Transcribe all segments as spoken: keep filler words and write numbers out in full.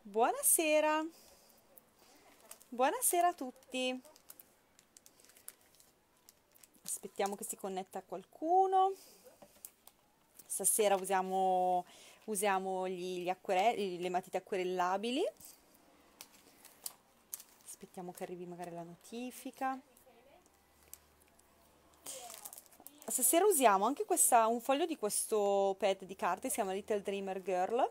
Buonasera, buonasera a tutti. Aspettiamo che si connetta qualcuno. Stasera usiamo, usiamo gli, gli acquerelli, le matite acquerellabili. Aspettiamo che arrivi magari la notifica. Stasera usiamo anche questa, un foglio di questo pad di carte, si chiama Little Dreamer Girl.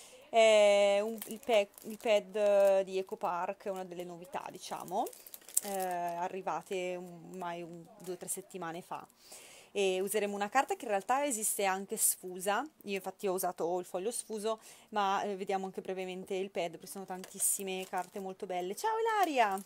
È un- il, pe- il pad di EcoPark è una delle novità, diciamo, eh, arrivate un- ormai un- due o tre settimane fa. E useremo una carta che in realtà esiste anche sfusa. Io infatti ho usato il foglio sfuso, ma eh, vediamo anche brevemente il pad, perché sono tantissime carte molto belle. Ciao Ilaria!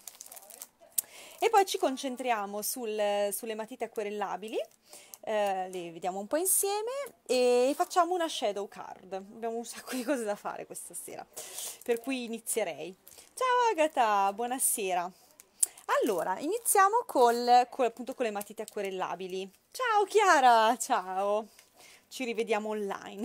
E poi ci concentriamo sul- sulle matite acquerellabili, eh, le vediamo un po' insieme e facciamo una shadow card. Abbiamo un sacco di cose da fare questa sera, per cui inizierei. Ciao Agatha, buonasera. Allora, iniziamo col, col- appunto con le matite acquerellabili. Ciao Chiara, ciao. Ci rivediamo online.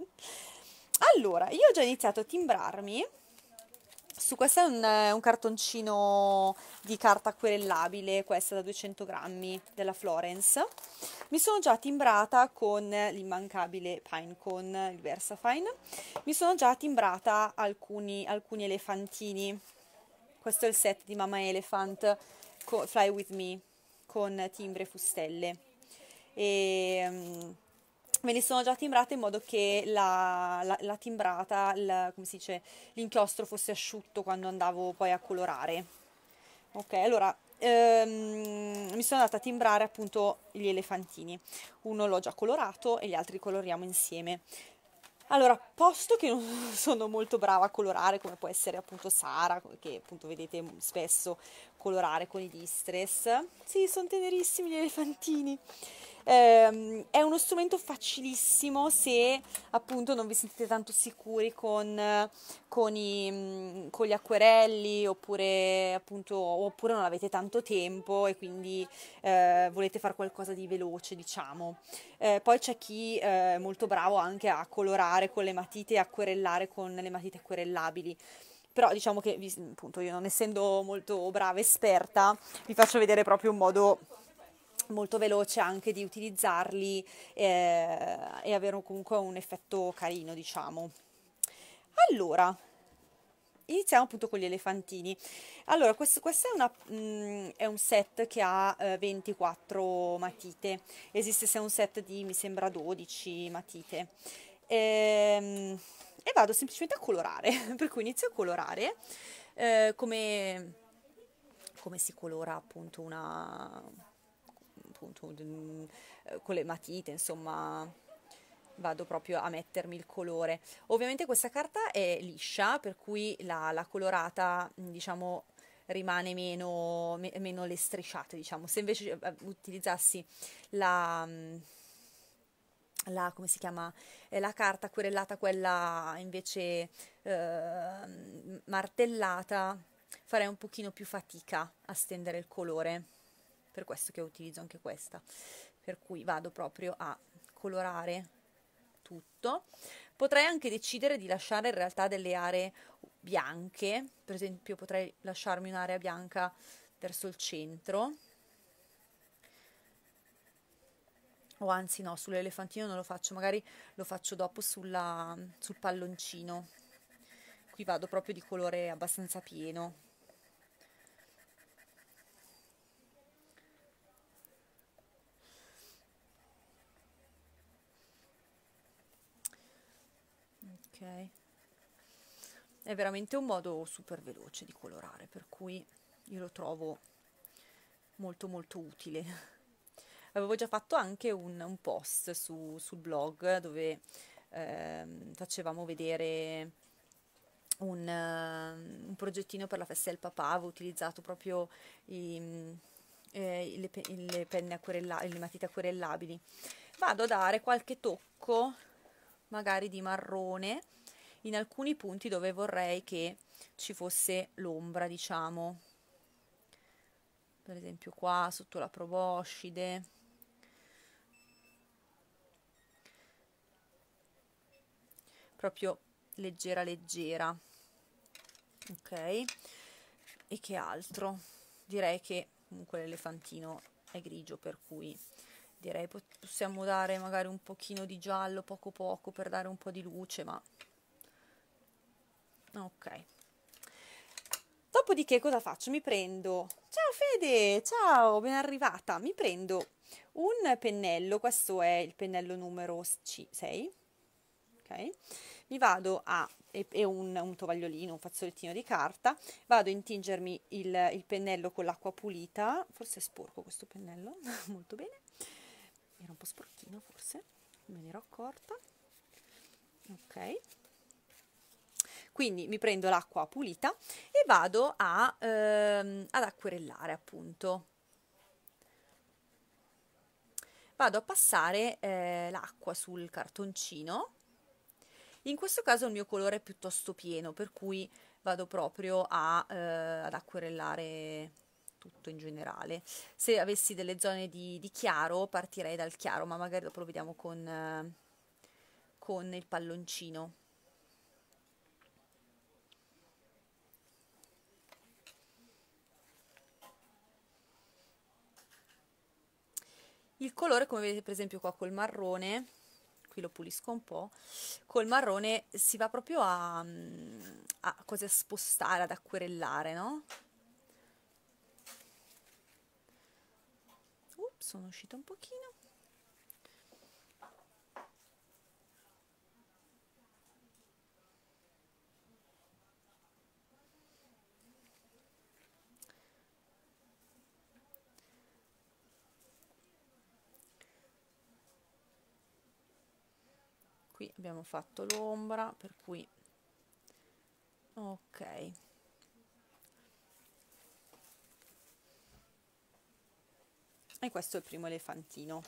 Allora, io ho già iniziato a timbrarmi su questo è un, eh, un cartoncino di carta querellabile, questa da duecento grammi della Florence. Mi sono già timbrata con l'immancabile Pinecone, il Versafine. Mi sono già timbrata alcuni, alcuni elefantini. Questo è il set di Mama Elephant co- Fly With Me con timbre e fustelle. E, mm, me li sono già timbrate in modo che la, la- la timbrata, il- come si dice, l'inchiostro fosse asciutto quando andavo poi a colorare. Ok, allora ehm, mi sono andata a timbrare appunto gli elefantini. Uno l'ho già colorato e gli altri coloriamo insieme. Allora, posto che non sono molto brava a colorare, come può essere appunto Sara, che appunto vedete spesso colorare con i distress. Sì, sono tenerissimi gli elefantini. Ehm, è uno strumento facilissimo se appunto non vi sentite tanto sicuri con, eh, con i, mm, con gli acquerelli oppure appunto oppure non avete tanto tempo e quindi eh, volete fare qualcosa di veloce, diciamo. Eh, poi c'è chi eh, è molto bravo anche a colorare con le matite e acquerellare con le matite acquerellabili. Però diciamo che, vi- appunto, io non essendo molto brava esperta, vi faccio vedere proprio un modo molto veloce anche di utilizzarli eh, e avere comunque un effetto carino, diciamo. Allora, iniziamo appunto con gli elefantini. Allora, questo, questo è, una, mm, è un set che ha eh, ventiquattro matite. Esiste sia un set di, mi sembra, dodici matite. Ehm, E, vado semplicemente a colorare, per cui inizio a colorare eh, come, come si colora appunto una, appunto, mm, eh, con le matite, insomma, vado proprio a mettermi il colore. Ovviamente questa carta è liscia, per cui la, la colorata, mh, diciamo, rimane meno, me- meno le strisciate, diciamo. Se invece eh, utilizzassi la, mh, la, come si chiama, Eh, la carta querellata, quella invece eh, martellata, farei un pochino più fatica a stendere il colore. Per questo che utilizzo anche questa. Per cui vado proprio a colorare tutto. Potrei anche decidere di lasciare in realtà delle aree bianche, per esempio potrei lasciarmi un'area bianca verso il centro, o anzi no, sull'elefantino non lo faccio, magari lo faccio dopo sulla, sul palloncino. Qui vado proprio di colore abbastanza pieno. Ok. È veramente un modo super veloce di colorare, per cui io lo trovo molto molto utile. Avevo già fatto anche un, un post su- sul blog dove ehm, facevamo vedere un, ehm, un progettino per la festa del papà, avevo utilizzato proprio i, eh, le, pe- le penne acquerella- le matite acquerellabili. Vado a dare qualche tocco, magari di marrone, in alcuni punti dove vorrei che ci fosse l'ombra, diciamo. Per esempio qua sotto la proboscide. Proprio leggera leggera. ok? E che altro? Direi che comunque l'elefantino è grigio, per cui direi possiamo dare magari un pochino di giallo poco poco per dare un po' di luce, ma ok. Dopodiché cosa faccio? Mi prendo, ciao Fede, ciao, ben arrivata, mi prendo un pennello, questo è il pennello numero sei, ok? Mi vado a, e, e un, un tovagliolino, un fazzolettino di carta, vado a intingermi il, il pennello con l'acqua pulita, forse è sporco questo pennello, molto bene, era un po' sporchino forse, me ne ero accorta, ok? Quindi mi prendo l'acqua pulita e vado a, ehm, ad acquerellare, appunto. Vado a passare eh, l'acqua sul cartoncino. In questo caso il mio colore è piuttosto pieno, per cui vado proprio a, eh, ad acquerellare tutto in generale. Se avessi delle zone di, di chiaro, partirei dal chiaro, ma magari dopo lo vediamo con, eh, con il palloncino. Il colore, come vedete per esempio qua col marrone, qui lo pulisco un po', col marrone si va proprio a, a, così, a spostare, ad acquerellare, no? Ups, sono uscita un pochino. Qui abbiamo fatto l'ombra, per cui ok. E questo è il primo elefantino.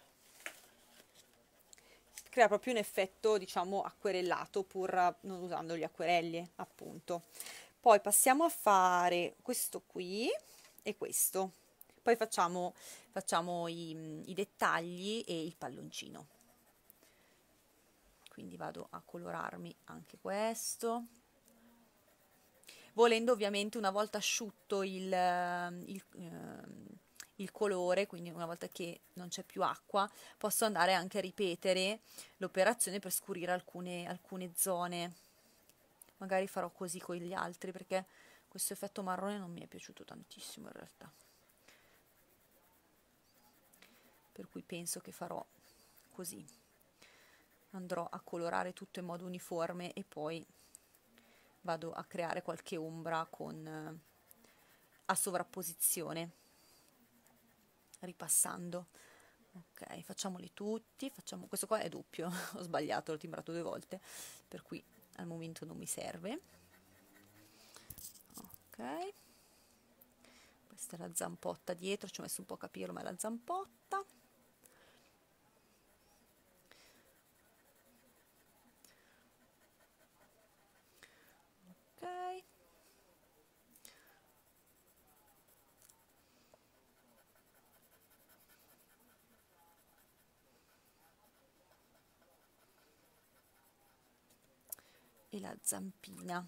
Crea proprio un effetto, diciamo, acquerellato, pur non usando gli acquerelli, appunto. Poi passiamo a fare questo qui e questo. Poi facciamo, facciamo i, i dettagli e il palloncino. Quindi vado a colorarmi anche questo. Volendo ovviamente una volta asciutto il, il, eh, il colore, quindi una volta che non c'è più acqua, posso andare anche a ripetere l'operazione per scurire alcune, alcune zone. Magari farò così con gli altri, perché questo effetto marrone non mi è piaciuto tantissimo in realtà. Per cui penso che farò così. Andrò a colorare tutto in modo uniforme e poi vado a creare qualche ombra con, eh, a sovrapposizione, ripassando. Ok, facciamoli tutti, facciamo, questo qua è doppio, ho sbagliato, l'ho timbrato due volte, per cui al momento non mi serve. Ok, questa è la zampotta dietro, ci ho messo un po' a capirlo, ma è la zampotta. Ok. E la zampina.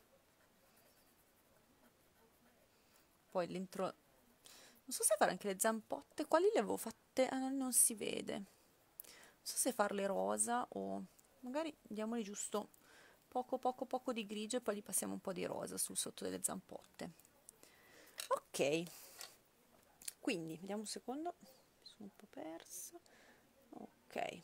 Poi dentro, non so se fare anche le zampotte, quali le avevo fatte? Ah, non si vede. Non so se farle rosa o magari diamoli giusto poco poco poco di grigio e poi gli passiamo un po' di rosa sul sotto delle zampotte. Ok, quindi vediamo un secondo, mi sono un po' persa. Ok,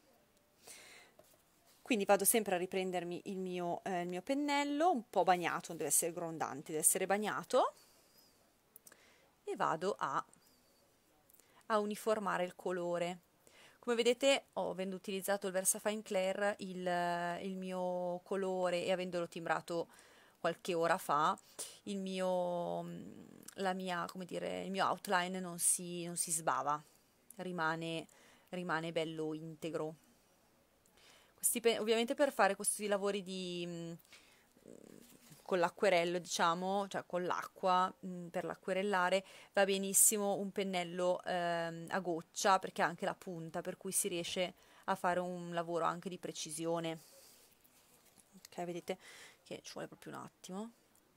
quindi vado sempre a riprendermi il mio, eh, il mio pennello, un po' bagnato, non deve essere grondante, deve essere bagnato, e vado a, a uniformare il colore. Come vedete, ho, avendo utilizzato il Versafine Clair, il, il mio colore, e avendolo timbrato qualche ora fa, il mio, la mia, come dire, il mio outline non si, non si sbava, rimane, rimane bello integro. Questi, ovviamente per fare questi lavori di, con l'acquerello, diciamo, cioè con l'acqua, per l'acquerellare, va benissimo un pennello ehm, a goccia, perché ha anche la punta, per cui si riesce a fare un lavoro anche di precisione. Ok, vedete che ci vuole proprio un attimo.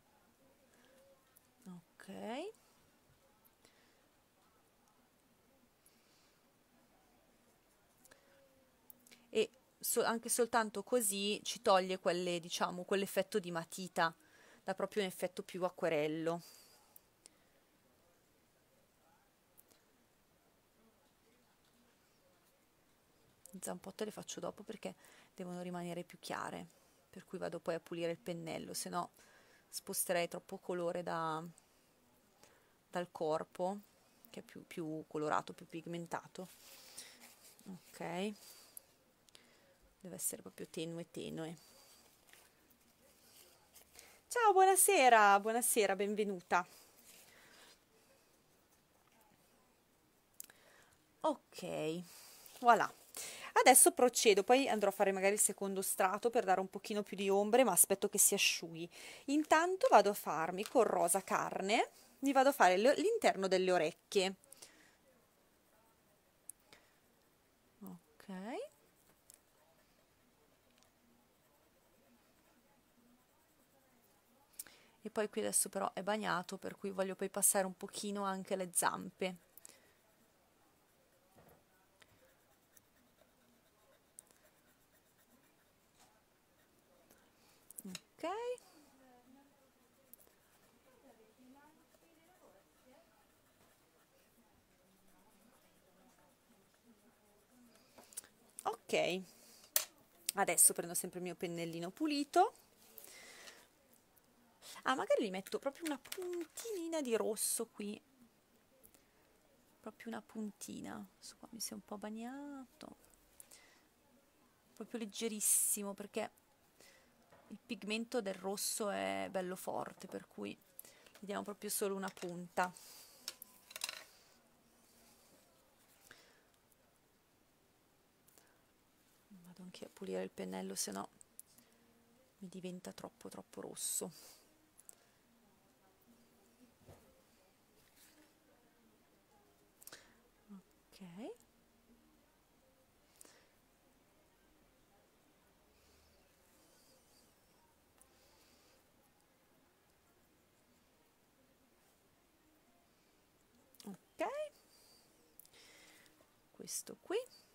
E so- anche soltanto così ci toglie quelle, diciamo, quell'effetto di matita, dà proprio un effetto più acquerello. Le zampotte le faccio dopo perché devono rimanere più chiare, per cui vado poi a pulire il pennello, se no sposterei troppo colore da, dal corpo, che è più, più colorato, più pigmentato. Ok, deve essere proprio tenue tenue. Ciao, buonasera, buonasera, benvenuta. Ok, voilà. Adesso procedo, poi andrò a fare magari il secondo strato per dare un pochino più di ombre, ma aspetto che si asciughi. Intanto vado a farmi con rosa carne, mi vado a fare l'interno delle orecchie. Ok. E poi qui adesso però è bagnato, per cui voglio poi passare un pochino anche le zampe. Ok. Ok, adesso prendo sempre il mio pennellino pulito. Ah, magari gli metto proprio una puntina di rosso qui, proprio una puntina. Questo qua mi si è un po' bagnato, proprio leggerissimo, perché il pigmento del rosso è bello forte, per cui gli diamo proprio solo una punta. Vado anche a pulire il pennello, se no mi diventa troppo troppo rosso. Ok. Ok. Questo qui.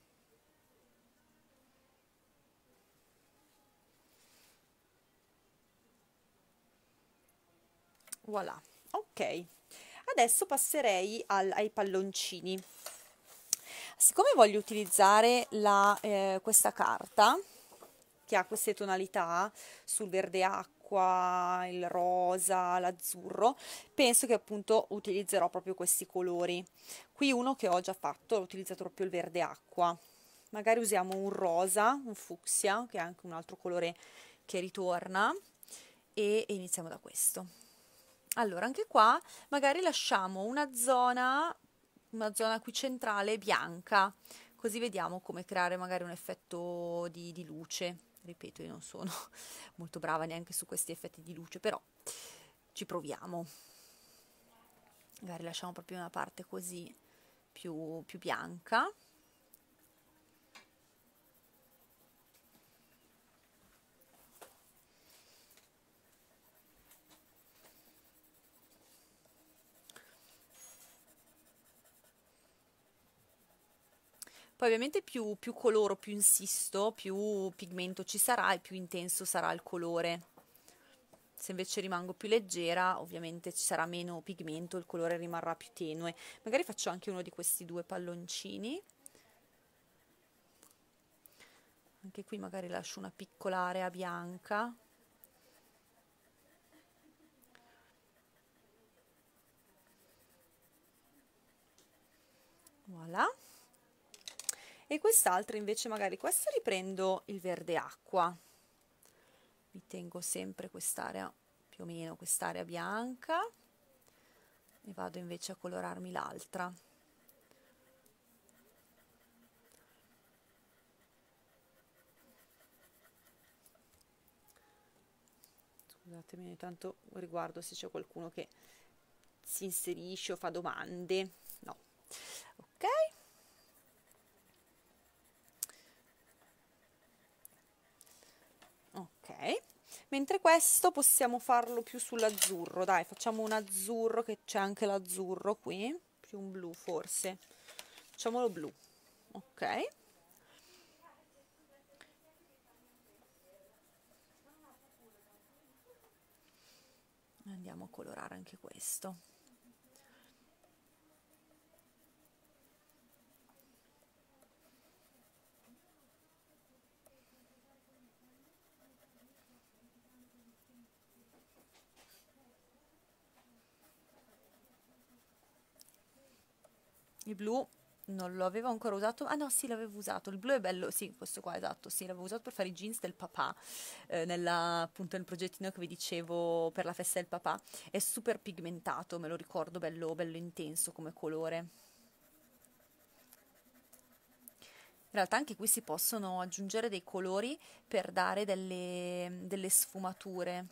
Voilà. Ok. Adesso passerei al, ai palloncini. Siccome voglio utilizzare la, eh, questa carta che ha queste tonalità sul verde acqua, il rosa, l'azzurro, penso che appunto utilizzerò proprio questi colori. Qui uno che ho già fatto, ho utilizzato proprio il verde acqua. Magari usiamo un rosa, un fucsia, che è anche un altro colore che ritorna, e, e iniziamo da questo. Allora, anche qua magari lasciamo una zona, una zona qui centrale bianca, così vediamo come creare magari un effetto di, di luce. Ripeto, io non sono molto brava neanche su questi effetti di luce, però ci proviamo. Magari lasciamo proprio una parte così più, più bianca. Poi ovviamente più, più coloro, più insisto, più pigmento ci sarà e più intenso sarà il colore. Se invece rimango più leggera, ovviamente ci sarà meno pigmento, il colore rimarrà più tenue. Magari faccio anche uno di questi due palloncini. Anche qui magari lascio una piccola area bianca. Voilà. E quest'altra invece magari questa riprendo il verde acqua. Mi tengo sempre quest'area, più o meno quest'area bianca, e vado invece a colorarmi l'altra. Scusatemi, ogni tanto riguardo se c'è qualcuno che si inserisce o fa domande. No. Ok. Ok. Mentre questo possiamo farlo più sull'azzurro, dai, facciamo un azzurro, che c'è anche l'azzurro qui, più un blu forse, facciamolo blu, ok? Andiamo a colorare anche questo. Il blu non lo avevo ancora usato, ah no sì l'avevo usato, il blu è bello, sì questo qua esatto, sì l'avevo usato per fare i jeans del papà, eh, nella, appunto nel progettino che vi dicevo per la festa del papà, è super pigmentato, me lo ricordo, bello, bello intenso come colore. In realtà anche qui si possono aggiungere dei colori per dare delle, delle sfumature.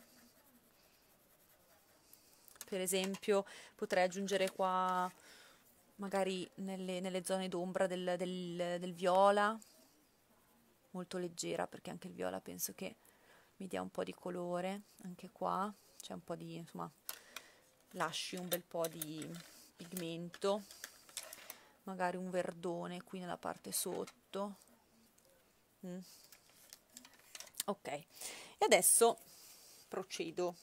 Per esempio potrei aggiungere qua magari nelle, nelle zone d'ombra del, del, del viola, molto leggera perché anche il viola penso che mi dia un po' di colore, anche qua c'è un po' di, insomma, lasci un bel po' di pigmento, magari un verdone qui nella parte sotto. Mm. Ok, e adesso procedo.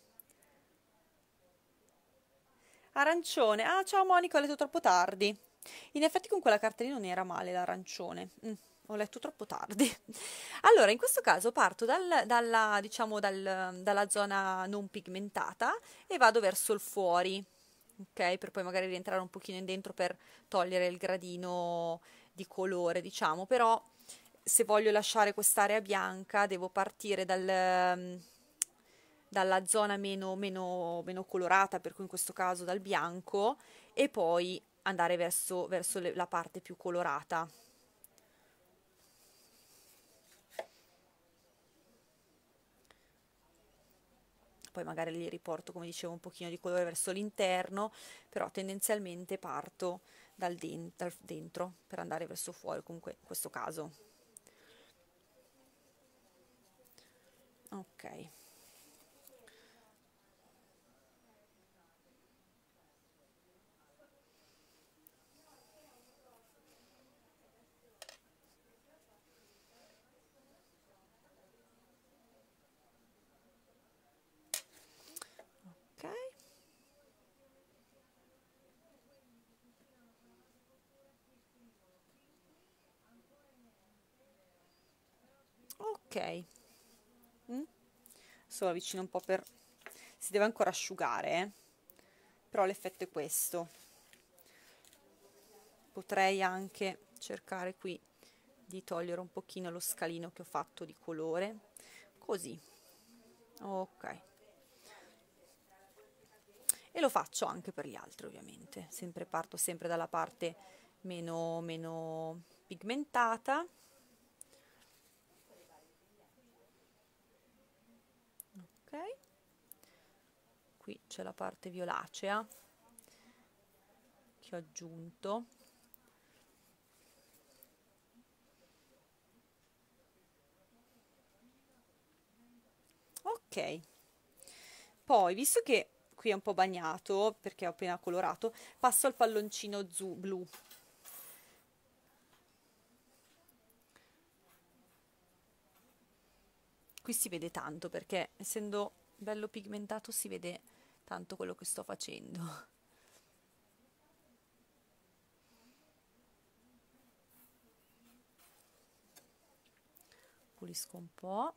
Arancione. Ah, ciao Monica, ho letto troppo tardi. In effetti con quella cartellina non era male l'arancione. Mm, ho letto troppo tardi. Allora, in questo caso parto dal- dalla, diciamo, dal- dalla zona non pigmentata e vado verso il fuori, ok? Per poi magari rientrare un pochino in dentro per togliere il gradino di colore, diciamo. Però se voglio lasciare quest'area bianca devo partire dal, dalla zona meno, meno, meno colorata, per cui in questo caso dal bianco, e poi andare verso, verso le- la parte più colorata. Poi magari li riporto, come dicevo, un pochino di colore verso l'interno, però tendenzialmente parto dal, den- dal dentro per andare verso fuori, comunque in questo caso. Ok. Ok. Ok. Mm. Solo avvicino un po' per... si deve ancora asciugare, eh? Però l'effetto è questo. Potrei anche cercare qui di togliere un pochino lo scalino che ho fatto di colore, così, ok. E lo faccio anche per gli altri ovviamente, sempre parto sempre dalla parte meno, meno pigmentata. Ok, qui c'è la parte violacea che ho aggiunto. Ok, poi visto che qui è un po' bagnato perché ho appena colorato, passo al palloncino blu. Qui si vede tanto perché essendo bello pigmentato si vede tanto quello che sto facendo. Pulisco un po'.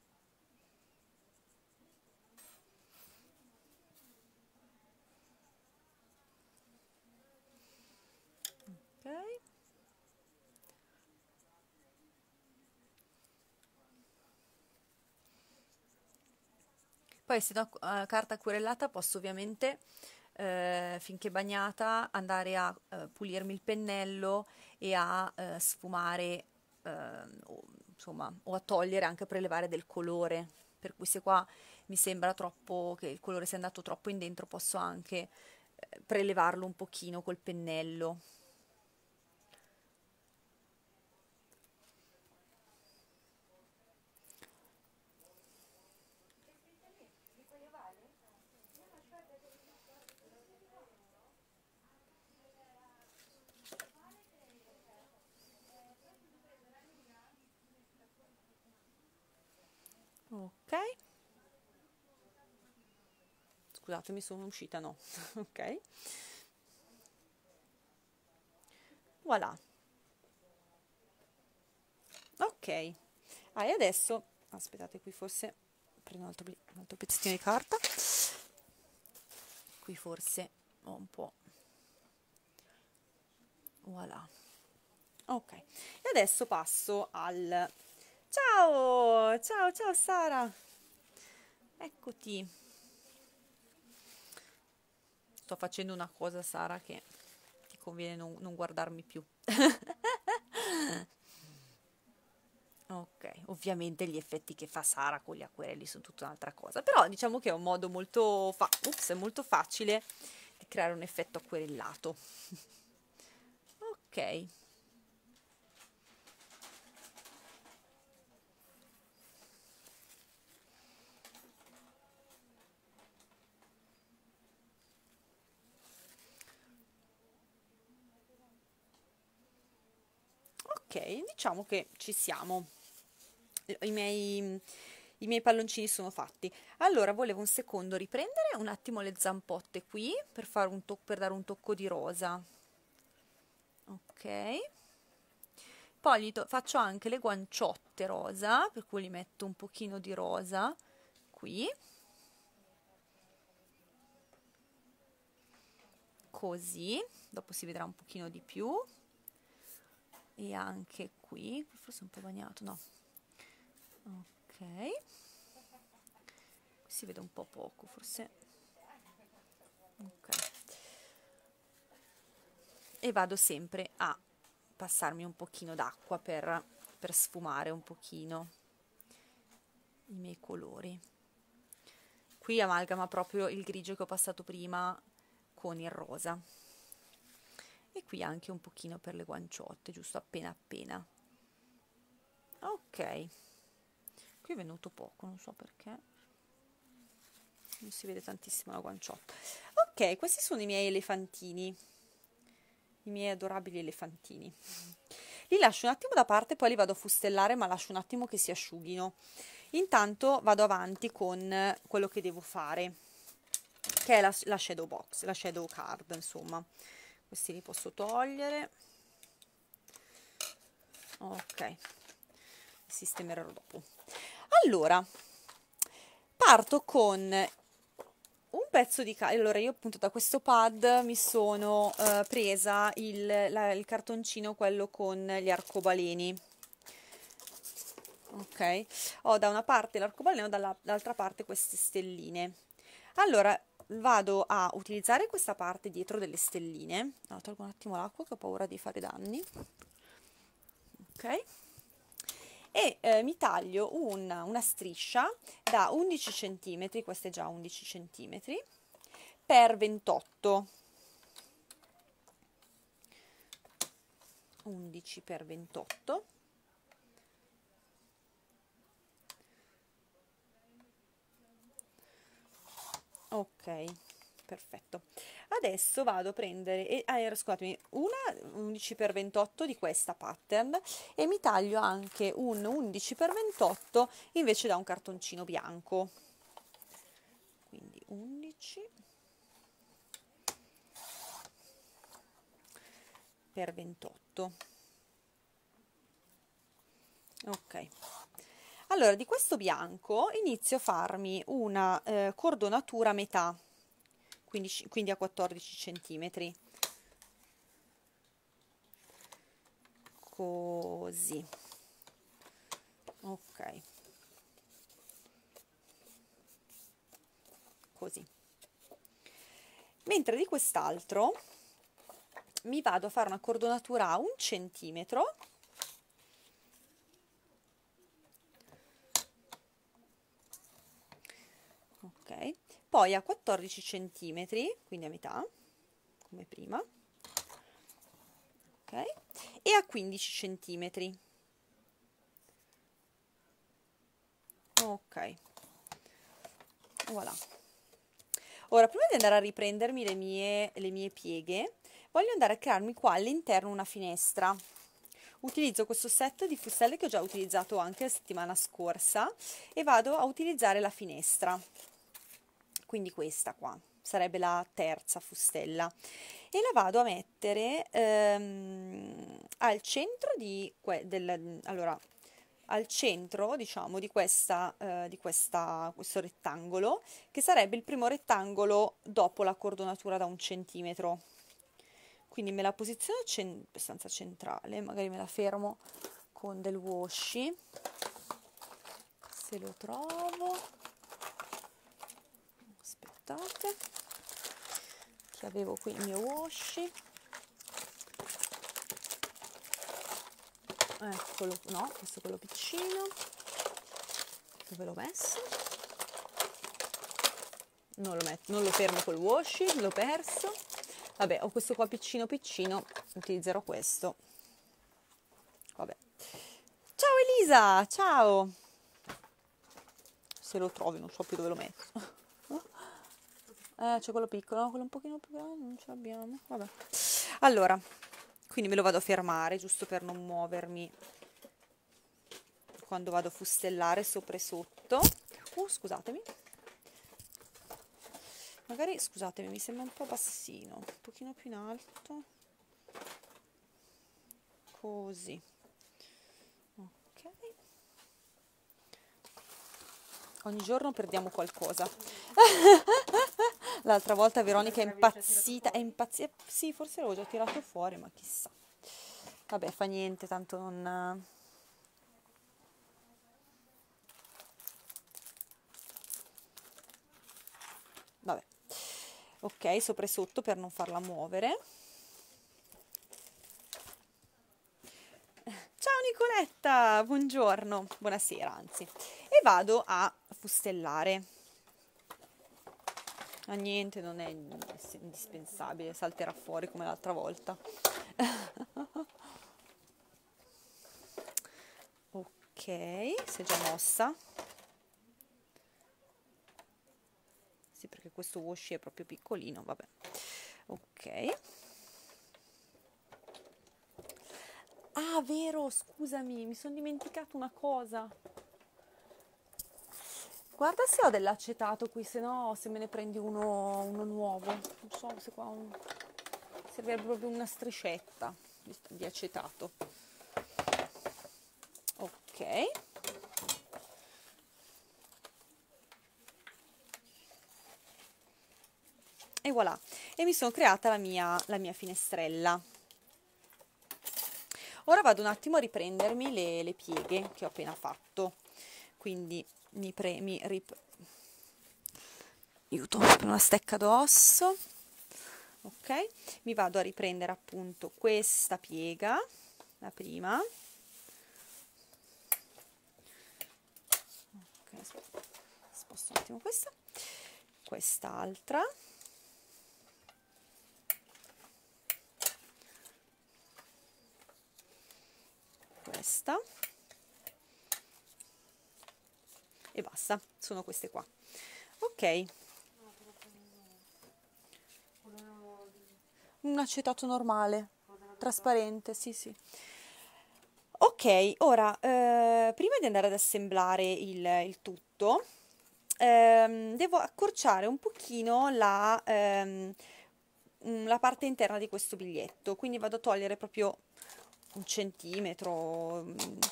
Ok. Poi essendo uh, carta acquerellata posso ovviamente, eh, finché bagnata, andare a uh, pulirmi il pennello e a uh, sfumare, uh, o, insomma, o a togliere, anche a prelevare del colore. Per cui se qua mi sembra troppo, che il colore sia andato troppo in dentro, posso anche eh, prelevarlo un pochino col pennello. Ok, scusatemi, sono uscita, no. Ok, voilà. Ok, ah, e adesso aspettate, qui forse prendo un altro, bli- un altro pezzettino di carta, qui forse ho un po', voilà. Ok, e adesso passo al... Ciao, ciao, ciao Sara, eccoti. Sto facendo una cosa, Sara, che ti conviene non, non guardarmi più. Ok, ovviamente gli effetti che fa Sara con gli acquerelli sono tutta un'altra cosa, però diciamo che è un modo molto, fa- ups, è molto facile di creare un effetto acquerellato. Ok, ok, diciamo che ci siamo. I miei, i miei palloncini sono fatti. Allora, volevo un secondo riprendere un attimo le zampotte qui per fare un tocco, per dare un tocco di rosa. Ok. Poi gli to- faccio anche le guanciotte rosa, per cui gli metto un pochino di rosa qui, così, dopo si vedrà un pochino di più, e anche qui, forse un po' bagnato, no, ok, si vede un po' poco, forse, ok, e vado sempre a passarmi un pochino d'acqua per, per sfumare un pochino i miei colori. Qui amalgama proprio il grigio che ho passato prima con il rosa. E qui anche un pochino per le guanciotte, giusto appena appena. Ok, qui è venuto poco, non so perché, non si vede tantissimo la guanciotta. Ok, questi sono i miei elefantini, i miei adorabili elefantini. Li lascio un attimo da parte, poi li vado a fustellare, ma lascio un attimo che si asciughino. Intanto vado avanti con quello che devo fare, che è la, la shadow box, la shadow card, insomma. Questi li posso togliere. Ok, sistemerò dopo. Allora, parto con un pezzo di carta. Allora, io appunto da questo pad mi sono eh, presa il, la- il cartoncino, quello con gli arcobaleni. Ok, ho da una parte l'arcobaleno, dall'altra parte queste stelline. Allora, vado a utilizzare questa parte dietro delle stelline. No, tolgo un attimo l'acqua che ho paura di fare danni. Ok, e eh, mi taglio una, una striscia da undici centimetri, questa è già undici centimetri, per ventotto, undici per ventotto. Ok, perfetto. Adesso vado a prendere, e, ah, era- scusatemi, una undici per ventotto di questa pattern, e mi taglio anche un undici per ventotto invece da un cartoncino bianco. Quindi undici per ventotto. Ok. Allora, di questo bianco inizio a farmi una eh, cordonatura a metà, quindi, quindi a quattordici centimetri. Così. Ok. Così. Mentre di quest'altro mi vado a fare una cordonatura a un centimetro, ok, poi a quattordici centimetri, quindi a metà, come prima, ok, e a quindici centimetri, ok, voilà. Ora, prima di andare a riprendermi le mie, le mie pieghe, voglio andare a crearmi qua all'interno una finestra. Utilizzo questo set di fustelle che ho già utilizzato anche la settimana scorsa e vado a utilizzare la finestra, quindi questa qua sarebbe la terza fustella, e la vado a mettere ehm, al centro di que del, allora, al centro, diciamo, di questa, eh, di questa, questo rettangolo, che sarebbe il primo rettangolo dopo la cordonatura da un centimetro. Quindi me la posiziono cen abbastanza centrale, magari me la fermo con del washi, se lo trovo. Aspettate, che avevo qui il mio washi. Eccolo, no, questo è quello piccino. Dove l'ho messo? Non lo, metto, non lo fermo col washi, l'ho perso. Vabbè, ho questo qua piccino piccino, utilizzerò questo. Vabbè. Ciao Elisa, ciao! Se lo trovi, non so più dove l'ho messo. Eh, c'è quello piccolo, no? Quello un pochino più grande, non ce l'abbiamo. Vabbè. Allora, quindi me lo vado a fermare, giusto per non muovermi quando vado a fustellare sopra e sotto. Uh, scusatemi. Magari, scusatemi, mi sembra un po' bassino, un pochino più in alto, così, ok. Ogni giorno perdiamo qualcosa. L'altra volta Veronica è impazzita, è impazzita, sì, forse l'avevo già tirato fuori, ma chissà. Vabbè, fa niente, tanto non... Vabbè. Ok, sopra e sotto per non farla muovere. Ciao Nicoletta, buongiorno, buonasera anzi. E vado a fustellare. Ma niente, non è indispensabile, salterà fuori come l'altra volta. Ok, si è già mossa. Sì, perché questo washi è proprio piccolino, vabbè. Ok. Ah, vero, scusami, mi sono dimenticato una cosa. Guarda se ho dell'acetato qui, se no se me ne prendi uno, uno nuovo. Non so se qua un... servirebbe proprio una striscetta di, di acetato. Ok. E voilà, e mi sono creata la mia, la mia finestrella. Ora vado un attimo a riprendermi le, le pieghe che ho appena fatto, quindi mi premi, rip... aiuto, per una stecca d'osso, ok? Mi vado a riprendere appunto questa piega, la prima, ok, sposto un attimo questa, quest'altra, questa e basta, sono queste qua. Ok, un acetato normale, trasparente, sì sì. Ok, ora eh, prima di andare ad assemblare il, il tutto, ehm, devo accorciare un pochino la, ehm, la parte interna di questo biglietto, quindi vado a togliere proprio un centimetro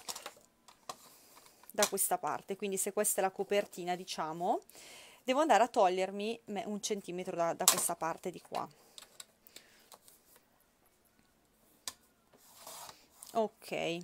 da questa parte, quindi se questa è la copertina, diciamo, devo andare a togliermi un centimetro da, da questa parte di qua. Ok,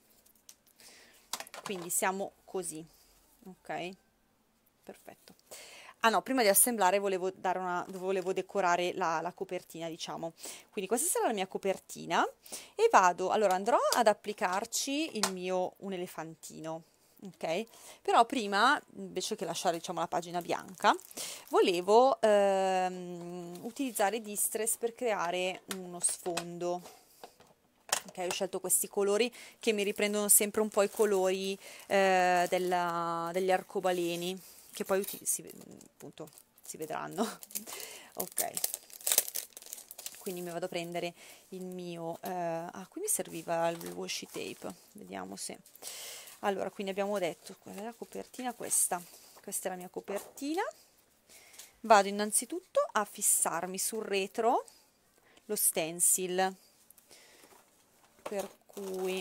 quindi siamo così, ok, perfetto. Ah no, prima di assemblare volevo, dare una, volevo decorare la, la copertina, diciamo. Quindi questa sarà la mia copertina e vado, allora andrò ad applicarci il mio, un elefantino, ok? Però prima, invece che lasciare, diciamo, la pagina bianca, volevo ehm, utilizzare Distress per creare uno sfondo. Ok, ho scelto questi colori che mi riprendono sempre un po' i colori eh, della, degli arcobaleni. che poi uti- si, ve- appunto si vedranno. Ok, quindi mi vado a prendere il mio eh, ah, qui mi serviva il washi tape, vediamo se allora, quindi abbiamo detto qual è la copertina, questa questa è la mia copertina. Vado innanzitutto a fissarmi sul retro lo stencil, per cui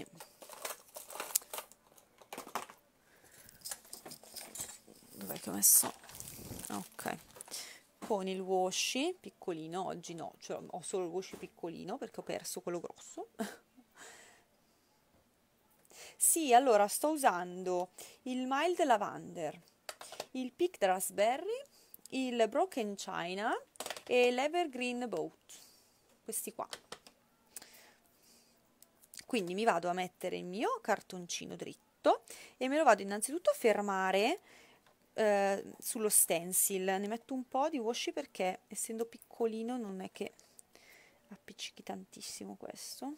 dov'è che ho messo? Ok, con il washi piccolino, oggi no, cioè ho solo il washi piccolino perché ho perso quello grosso. Sì, allora sto usando il Mild Lavender, il Picked Raspberry, il Broken China e l'Evergreen Boat, questi qua. Quindi mi vado a mettere il mio cartoncino dritto e me lo vado innanzitutto a fermare eh, sullo stencil. Ne metto un po' di washi perché essendo piccolino non è che appiccichi tantissimo questo.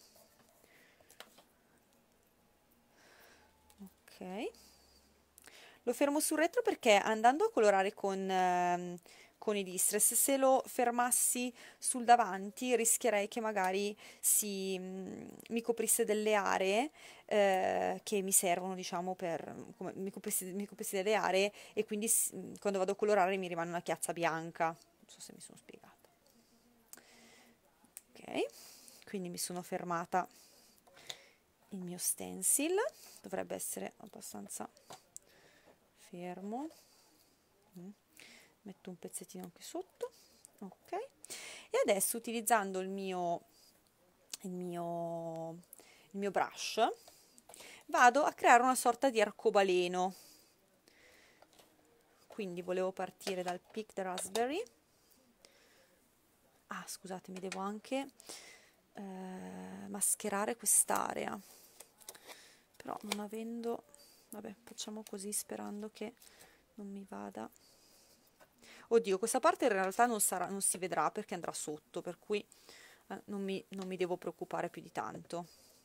Ok, lo fermo sul retro perché andando a colorare con, ehm, con i distress, se lo fermassi sul davanti rischierei che magari si, mm, mi coprisse delle aree eh, che mi servono, diciamo, per, come, mi coprisse, mi coprisse delle aree e quindi s- mm, quando vado a colorare mi rimane una chiazza bianca. Non so se mi sono spiegata. Ok, quindi mi sono fermata il mio stencil, dovrebbe essere abbastanza fermo. Mm. Metto un pezzettino anche sotto, ok, e adesso utilizzando il mio il mio il mio brush vado a creare una sorta di arcobaleno. Quindi volevo partire dal Picked Raspberry. Ah, scusatemi, devo anche eh, mascherare quest'area, però non avendo, vabbè, facciamo così sperando che non mi vada. Oddio, questa parte in realtà non sarà, non si vedrà perché andrà sotto, per cui eh, non mi, non mi devo preoccupare più di tanto.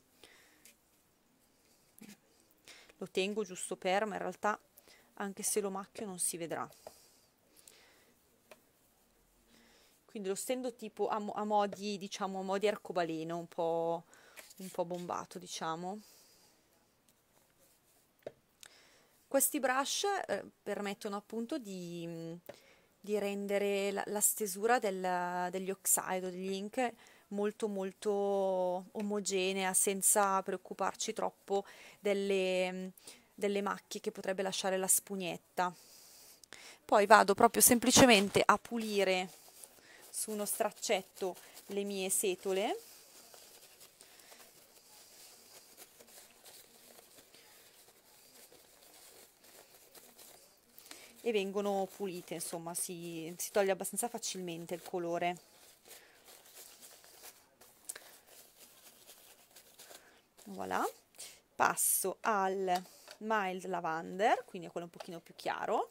Lo tengo giusto per, ma in realtà anche se lo macchio non si vedrà. Quindi lo stendo tipo a, a modi, diciamo, a modi arcobaleno, un po', un po' bombato, diciamo. Questi brush eh, permettono appunto di, di rendere la, la stesura del, degli oxide o degli ink molto molto omogenea, senza preoccuparci troppo delle, delle macchie che potrebbe lasciare la spugnetta. Poi vado proprio semplicemente a pulire su uno straccetto le mie setole. E vengono pulite, insomma, si, si toglie abbastanza facilmente il colore. Voilà. Passo al Mild Lavender, quindi a quello un pochino più chiaro.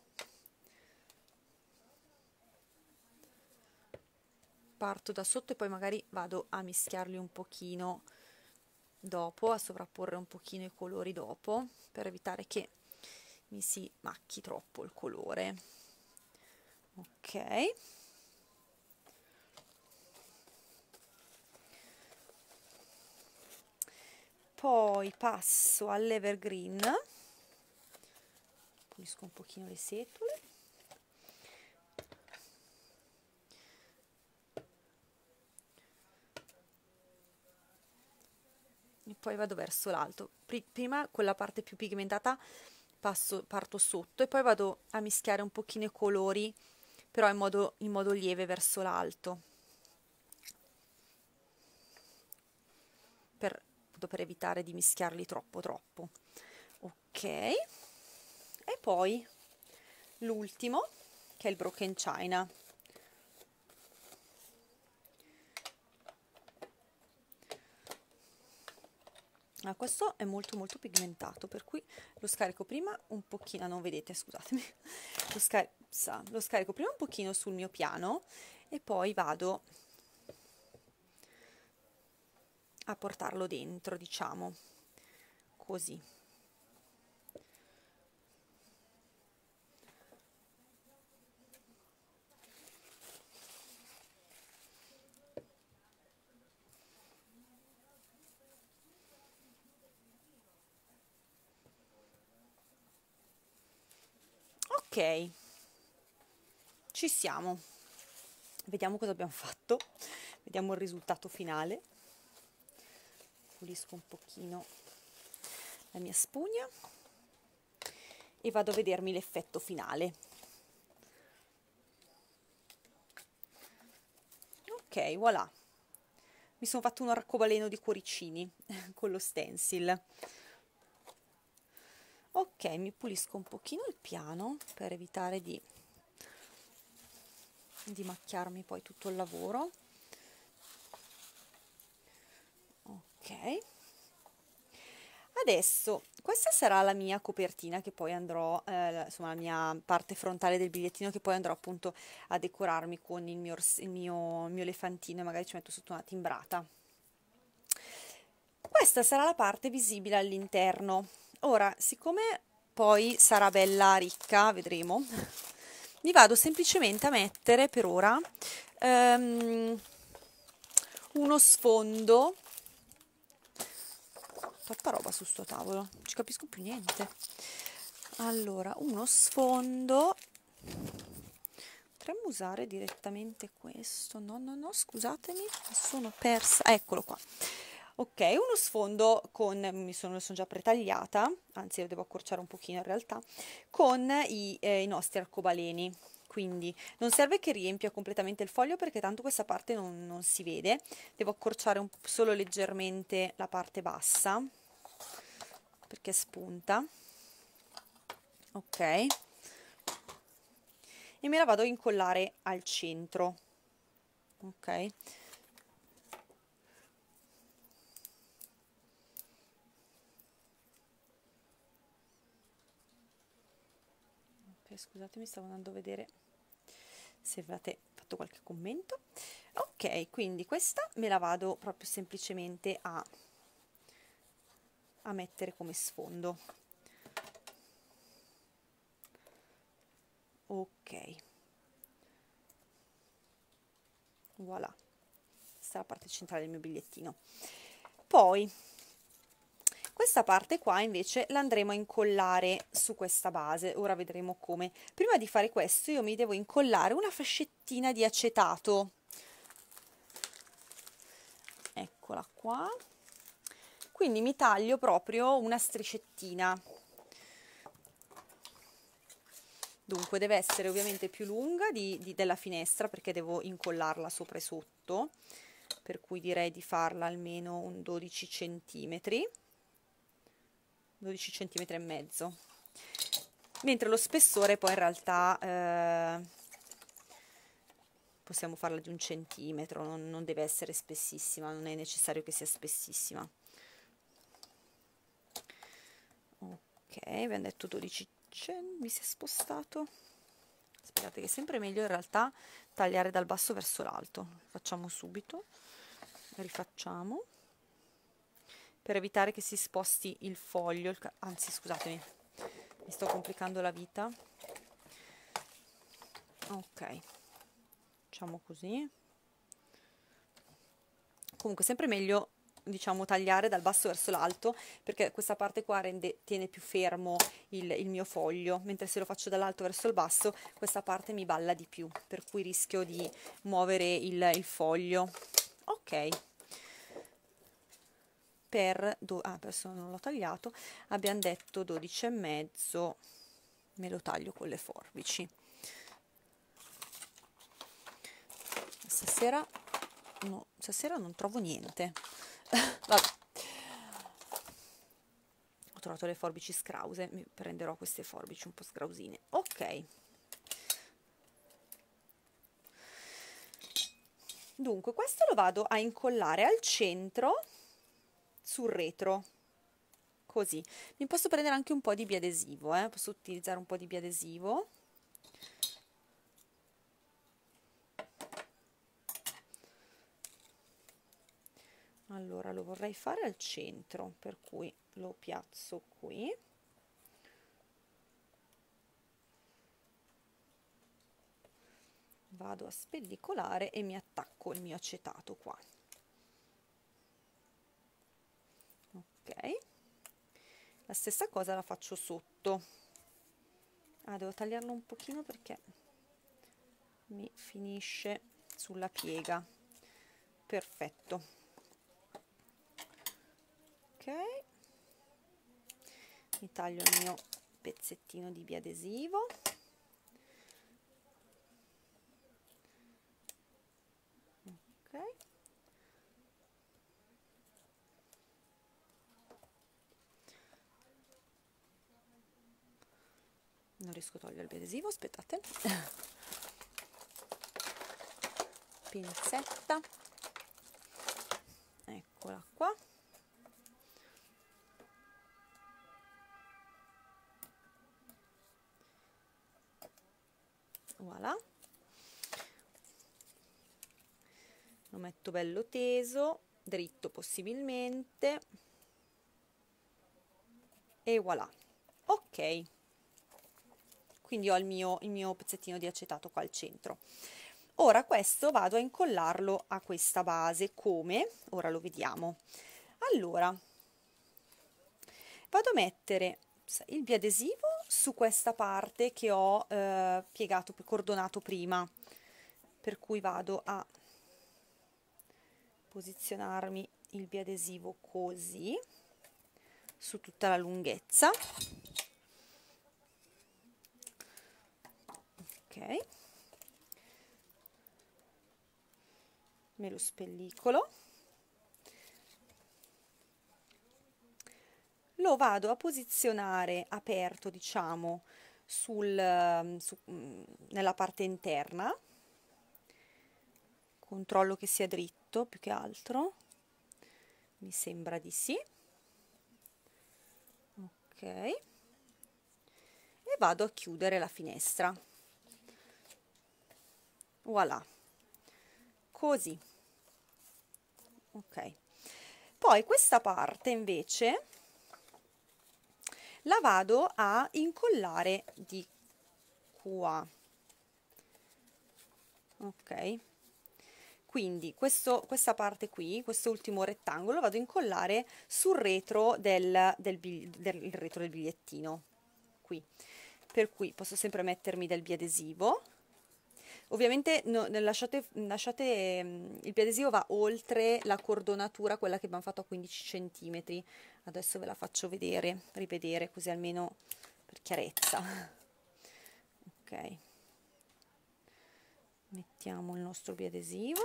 Parto da sotto e poi magari vado a mischiarli un pochino dopo, a sovrapporre un pochino i colori dopo, per evitare che mi si macchi troppo il colore. Ok. Poi passo all'Evergreen, pulisco un pochino le setole. E poi vado verso l'alto. Prima con la parte più pigmentata passo, parto sotto e poi vado a mischiare un pochino i colori, però in modo, in modo lieve verso l'alto, per, per evitare di mischiarli troppo troppo. Ok, e poi l'ultimo, che è il Broken China. Ah, questo è molto molto pigmentato, per cui lo scarico prima un pochino, non vedete, scusatemi, lo, scar lo scarico prima un pochino sul mio piano e poi vado a portarlo dentro, diciamo, così. Ok, ci siamo. Vediamo cosa abbiamo fatto, vediamo il risultato finale. Pulisco un pochino la mia spugna e vado a vedermi l'effetto finale. Ok, voilà, mi sono fatto un arcobaleno di cuoricini con lo stencil. Ok, mi pulisco un pochino il piano per evitare di, di macchiarmi poi tutto il lavoro. Ok, adesso questa sarà la mia copertina che poi andrò, eh, insomma la mia parte frontale del bigliettino che poi andrò appunto a decorarmi con il mio, il mio, il mio elefantino e magari ci metto sotto una timbrata. Questa sarà la parte visibile all'interno. Ora, siccome poi sarà bella ricca, vedremo, mi vado semplicemente a mettere per ora um, uno sfondo. Troppa roba su sto tavolo, non ci capisco più niente. Allora, uno sfondo. Potremmo usare direttamente questo. No, no, no, scusatemi, mi sono persa. Eccolo qua. Ok, uno sfondo con, mi sono, sono già pretagliata, anzi lo devo accorciare un pochino in realtà, con i, eh, i nostri arcobaleni. Quindi non serve che riempia completamente il foglio perché tanto questa parte non, non si vede. Devo accorciare un, solo leggermente la parte bassa perché spunta. Ok. E me la vado a incollare al centro. Ok. Scusatemi, stavo andando a vedere se avete fatto qualche commento. Ok, quindi questa me la vado proprio semplicemente a, a mettere come sfondo. Ok, voilà, questa è la parte centrale del mio bigliettino. Poi questa parte qua invece l'andremo a incollare su questa base, ora vedremo come. Prima di fare questo io mi devo incollare una fascettina di acetato, eccola qua, quindi mi taglio proprio una striscettina. Dunque deve essere ovviamente più lunga di, di, della finestra perché devo incollarla sopra e sotto, per cui direi di farla almeno un dodici centimetri. dodici centimetri e mezzo, mentre lo spessore poi in realtà eh, possiamo farla di un centimetro, non, non deve essere spessissima, non è necessario che sia spessissima. Ok, abbiamo detto dodici centimetri, mi si è spostato. Aspettate che è sempre meglio in realtà tagliare dal basso verso l'alto. Facciamo subito, rifacciamo, per evitare che si sposti il foglio, il anzi scusatemi, mi sto complicando la vita. Ok, facciamo così. Comunque sempre meglio, diciamo, tagliare dal basso verso l'alto perché questa parte qua rende, tiene più fermo il, il mio foglio, mentre se lo faccio dall'alto verso il basso questa parte mi balla di più, per cui rischio di muovere il, il foglio. Ok, per, do, ah, adesso non l'ho tagliato, abbiamo detto dodici e mezzo, me lo taglio con le forbici. Stasera no, stasera non trovo niente. Vabbè, ho trovato le forbici scrause, mi prenderò queste forbici un po' scrausine. Ok, dunque questo lo vado a incollare al centro sul retro, così. Mi posso prendere anche un po' di biadesivo, eh? Posso utilizzare un po' di biadesivo. Allora lo vorrei fare al centro, per cui lo piazzo qui. Vado a spellicolare e mi attacco il mio acetato qua. Ok, la stessa cosa la faccio sotto. Ah, devo tagliarlo un pochino perché mi finisce sulla piega. Perfetto. Ok, mi taglio il mio pezzettino di biadesivo. Ok, non riesco a togliere il biadesivo, aspettate. Pinzetta, eccola qua. Voilà, lo metto bello teso, dritto possibilmente, e voilà. Ok, quindi ho il mio, il mio pezzettino di acetato qua al centro. Ora questo vado a incollarlo a questa base. Come? Ora lo vediamo. Allora, vado a mettere il biadesivo su questa parte che ho eh, piegato, cordonato prima, per cui vado a posizionarmi il biadesivo così su tutta la lunghezza. Ok, me lo spellicolo, lo vado a posizionare aperto, diciamo, sul, su, nella parte interna, controllo che sia dritto più che altro, mi sembra di sì. Ok, e vado a chiudere la finestra. Voilà, così. Ok, poi questa parte invece la vado a incollare di qua. Ok, quindi questo, questa parte qui, questo ultimo rettangolo, vado a incollare sul retro del, del, del, il retro del bigliettino qui, per cui posso sempre mettermi del biadesivo. Ovviamente no, lasciate, lasciate mh, il biadesivo va oltre la cordonatura, quella che abbiamo fatto a quindici centimetri. Adesso ve la faccio vedere, rivedere, così almeno per chiarezza. Ok, mettiamo il nostro biadesivo.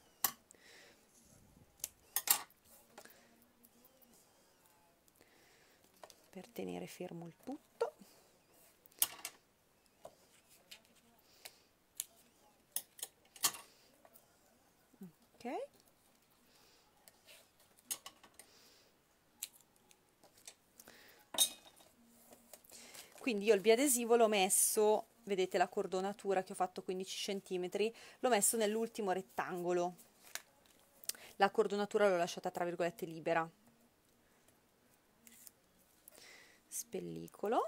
Per tenere fermo il tutto. Ok, quindi io il biadesivo l'ho messo, vedete la cordonatura che ho fatto quindici centimetri, l'ho messo nell'ultimo rettangolo, la cordonatura l'ho lasciata tra virgolette libera. Spellicolo.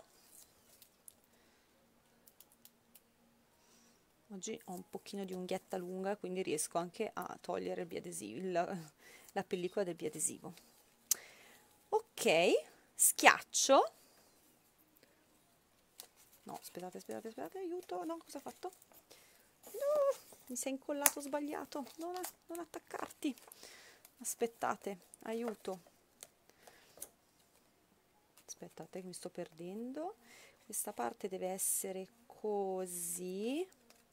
Oggi ho un pochino di unghietta lunga, quindi riesco anche a togliere il biadesivo, il, la pellicola del biadesivo. Ok, schiaccio. No, aspettate, aspettate, aspettate, aiuto, no, cosa ho fatto? No, mi sei incollato sbagliato, non, non attaccarti. Aspettate, aiuto. Aspettate che mi sto perdendo. Questa parte deve essere così.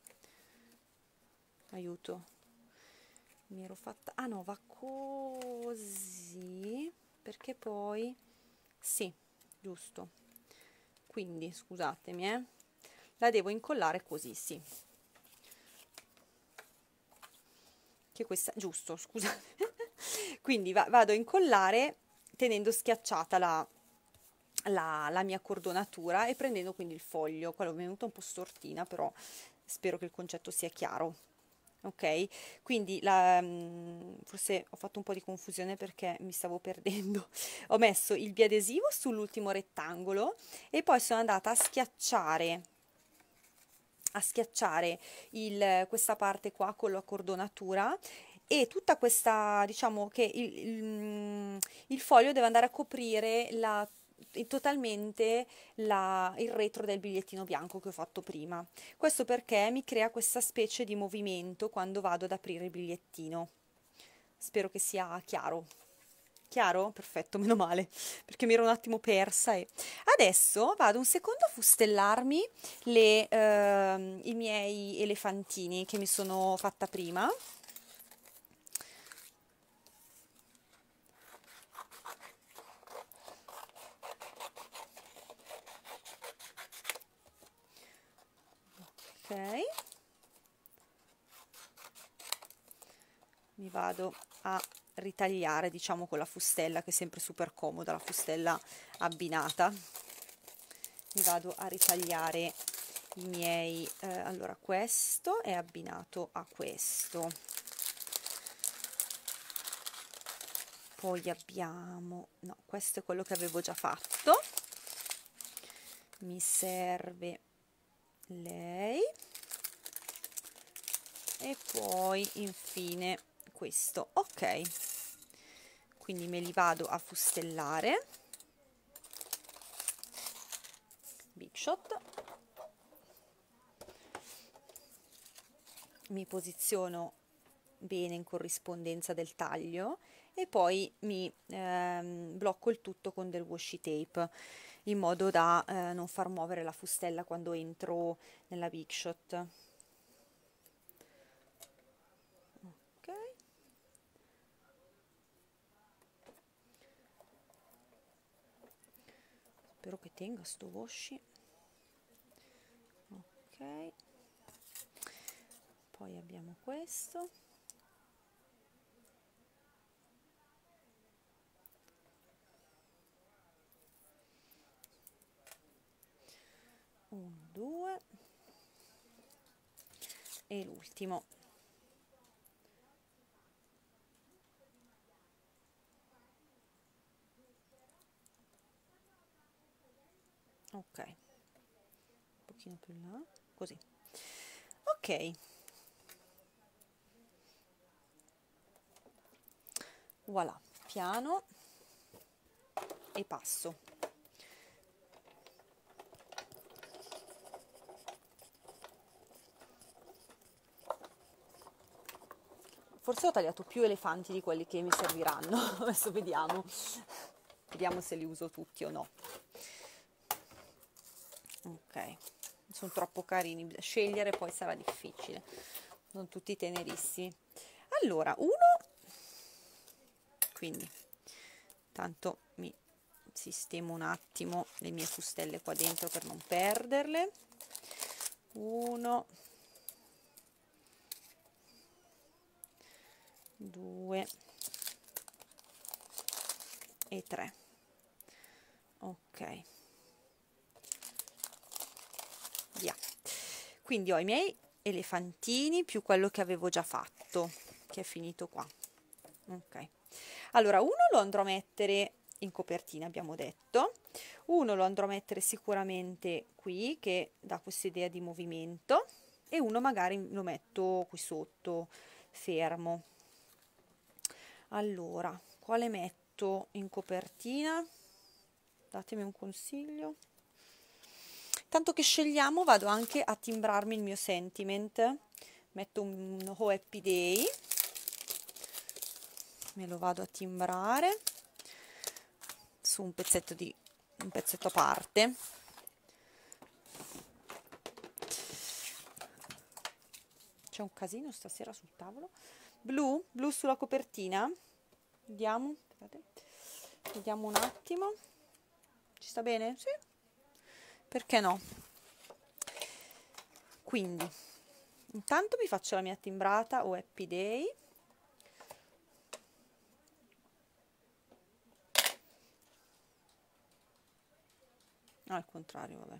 Aiuto. Mi ero fatta... Ah no, va così, perché poi... Sì, giusto. Quindi, scusatemi, eh. La devo incollare così, sì. Che questa... Giusto, scusate. Quindi va, vado a incollare tenendo schiacciata la, la, la mia cordonatura e prendendo quindi il foglio. Qua l'ho venuta un po' stortina, però spero che il concetto sia chiaro. Ok, quindi la, forse ho fatto un po' di confusione perché mi stavo perdendo. Ho messo il biadesivo sull'ultimo rettangolo e poi sono andata a schiacciare a schiacciare il, questa parte qua con la cordonatura, e tutta questa, diciamo che il, il, il foglio deve andare a coprire la, totalmente la, il retro del bigliettino bianco che ho fatto prima. Questo perché mi crea questa specie di movimento quando vado ad aprire il bigliettino. Spero che sia chiaro. Chiaro? Perfetto, meno male, perché mi ero un attimo persa. E adesso vado un secondo a fustellarmi le, ehm, i miei elefantini che mi sono fatta prima. Ok, mi vado a ritagliare, diciamo, con la fustella, che è sempre super comoda, la fustella abbinata. Mi vado a ritagliare i miei, eh, allora questo è abbinato a questo, poi abbiamo, no, questo è quello che avevo già fatto, mi serve lei e poi infine questo. Ok, quindi me li vado a fustellare. Big Shot, mi posiziono bene in corrispondenza del taglio e poi mi ehm, blocco il tutto con del washi tape in modo da eh, non far muovere la fustella quando entro nella Big Shot. Ok, spero che tenga sto washi. Ok, poi abbiamo questo. uno, due e l'ultimo. Ok, un pochino più in là, così. Ok, voilà, piano e passo. Forse ho tagliato più elefanti di quelli che mi serviranno. Adesso vediamo. Vediamo se li uso tutti o no. Ok, sono troppo carini. Scegliere poi sarà difficile. Sono tutti tenerissimi. Allora, uno. Quindi, tanto mi sistemo un attimo le mie fustelle qua dentro per non perderle. Uno. due e tre. Ok, via. Quindi ho i miei elefantini più quello che avevo già fatto, che è finito qua. Ok, allora uno lo andrò a mettere in copertina, abbiamo detto, uno lo andrò a mettere sicuramente qui che dà questa idea di movimento e uno magari lo metto qui sotto fermo. Allora, quale metto in copertina? Datemi un consiglio. Tanto che scegliamo, vado anche a timbrarmi il mio sentiment. Metto un Oh Happy Day. Me lo vado a timbrare su un pezzetto di un pezzetto a parte. C'è un casino stasera sul tavolo. Blu, blu sulla copertina. Vediamo, aspettate. Vediamo un attimo. Ci sta bene? Sì. Perché no? Quindi, intanto mi faccio la mia timbrata o Happy Day. No, al contrario, vabbè.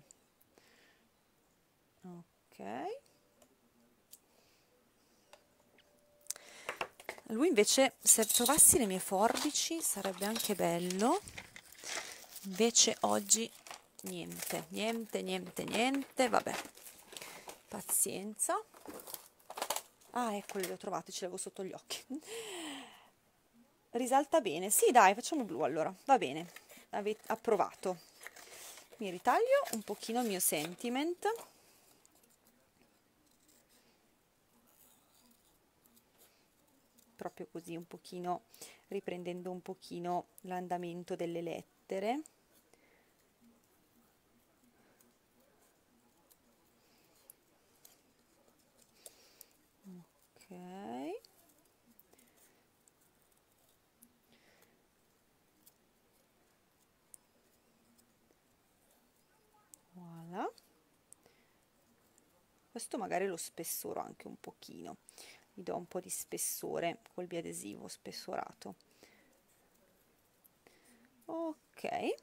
Ok. Lui invece, se trovassi le mie forbici sarebbe anche bello, invece oggi niente, niente, niente, niente, vabbè, pazienza. Ah, eccole, le ho trovate, ce le avevo sotto gli occhi. Risalta bene, sì dai, facciamo blu allora, va bene. avete approvato. Mi ritaglio un pochino il mio sentiment. Proprio così, un pochino, riprendendo un pochino l'andamento delle lettere. Ok. Voilà. Questo magari lo spessoro anche un pochino, gli do un po' di spessore col biadesivo spessorato. Ok,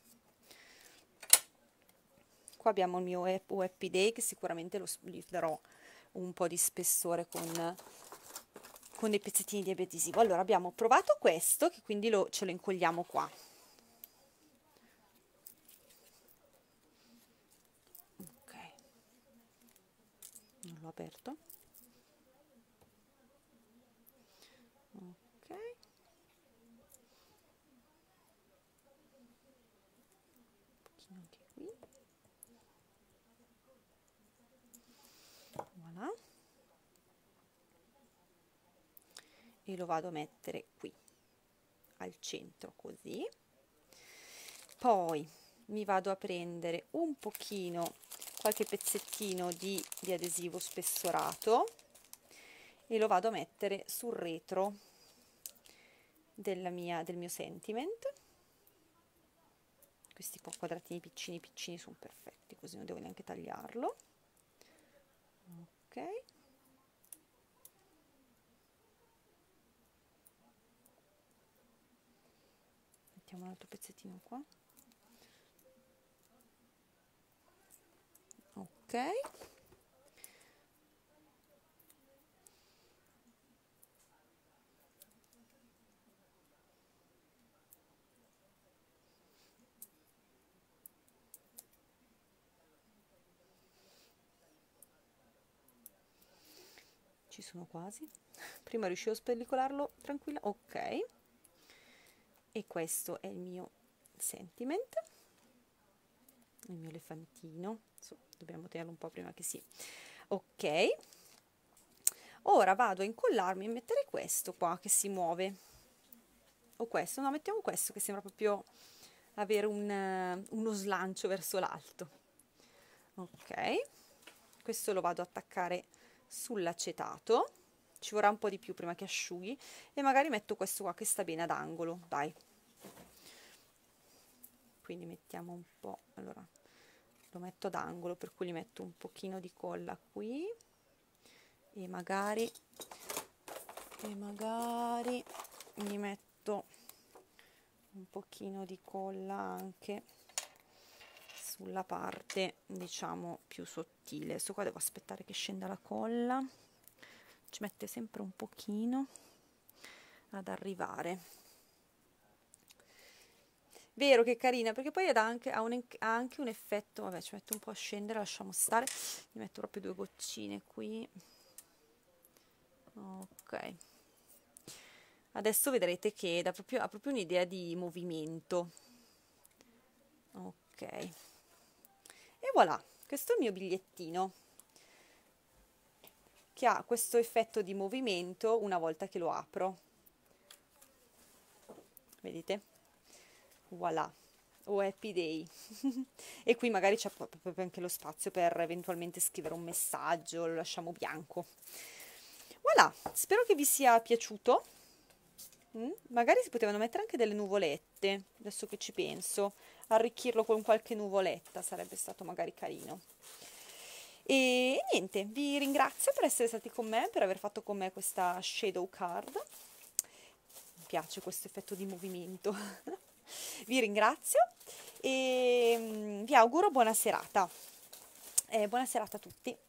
qua abbiamo il mio Happy Day, che sicuramente lo, gli darò un po' di spessore con, con dei pezzettini di biadesivo. Allora abbiamo provato questo, che quindi lo, ce lo incolliamo qua. Ok, non l'ho aperto. Ok, un pochino anche qui. Voilà. E lo vado a mettere qui al centro, così. Poi mi vado a prendere un pochino, qualche pezzettino di, di adesivo spessorato e lo vado a mettere sul retro della mia, del mio sentiment. Questi qua quadratini piccini piccini sono perfetti, così non devo neanche tagliarlo. Ok. Mettiamo un altro pezzettino qua. Ok. Ci sono quasi. Prima riuscivo a spellicolarlo tranquilla. Ok. E questo è il mio sentiment, il mio elefantino. So, dobbiamo tenerlo un po' prima che si... Ok. Ora vado a incollarmi e mettere questo qua che si muove. O questo, no, mettiamo questo che sembra proprio avere un, uno slancio verso l'alto. Ok. Questo lo vado ad attaccare sull'acetato. Ci vorrà un po' di più prima che asciughi, e magari metto questo qua che sta bene ad angolo, dai. Quindi mettiamo un po', allora lo metto ad angolo, per cui gli metto un pochino di colla qui e magari e magari gli metto un pochino di colla anche sulla parte, diciamo, più sottile. Adesso qua devo aspettare che scenda la colla, ci mette sempre un pochino ad arrivare. Vero che è carina, perché poi ha anche, ha un, ha anche un effetto, vabbè, ci metto un po' a scendere, lasciamo stare, mi metto proprio due goccine qui. Ok, adesso vedrete che dà proprio, ha proprio un'idea di movimento. Ok, e voilà, questo è il mio bigliettino, che ha questo effetto di movimento una volta che lo apro. Vedete? Voilà, o Happy Day. E qui magari c'è proprio anche lo spazio per eventualmente scrivere un messaggio, lo lasciamo bianco. Voilà, spero che vi sia piaciuto. Mm? Magari si potevano mettere anche delle nuvolette, adesso che ci penso, arricchirlo con qualche nuvoletta sarebbe stato magari carino. E niente, vi ringrazio per essere stati con me, per aver fatto con me questa shadow card. Mi piace questo effetto di movimento. Vi ringrazio e vi auguro buona serata. Eh, buona serata a tutti.